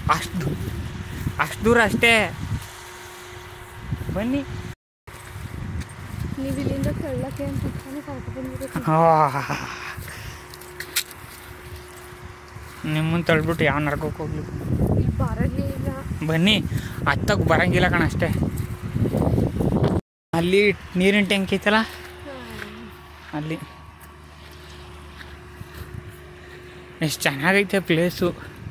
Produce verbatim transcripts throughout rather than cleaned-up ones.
ಅಷ್ಟು ಅಷ್ಟು ದೂರ ಅಷ್ಟೇ. ಬನ್ನಿ. ನೀವು ಇಲ್ಲಿಂದ ಕಳ್ಳಕ್ಕೆ ಅಂತ ಕರ್ಕೊಂಡು ನಿಮ್ಮನ್ನು ತಳ್ಬಿಟ್ಟು ಯಾವ ನರ್ಕಕ್ಕೆ ಹೋಗ್ಲಿ. ಬರಂಗೇ ಇಲ್ಲ. ಬನ್ನಿ, ಹತ್ತಕ್ಕೆ ಬರಂಗಿಲ್ಲ ಕಣ ಅಷ್ಟೇ. ಅಲ್ಲಿ ನೀರಿನ ಟ್ಯಾಂಕ್ ಐತಲ್ಲ ಅಲ್ಲಿ. ಎಷ್ಟು ಚೆನ್ನಾಗೈತೆ ಪ್ಲೇಸು.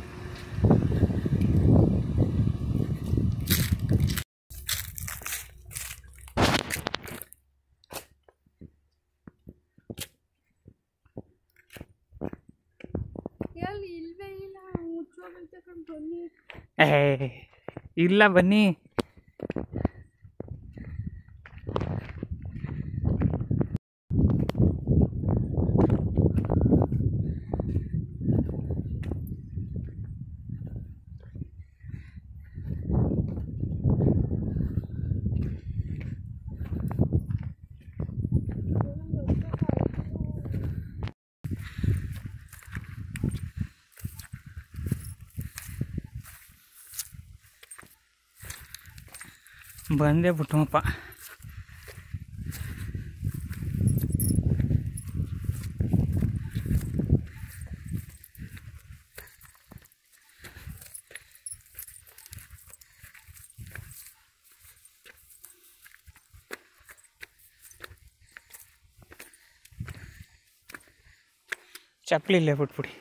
ಏ ಇಲ್ಲ ಬನ್ನಿ. ಬಂದೇ ಬಿಟ್ಟಮಪ್ಪ. ಚಪ್ಪಲಿ ಇಲ್ಲೇ ಬಿಟ್ಬಿಡಿ.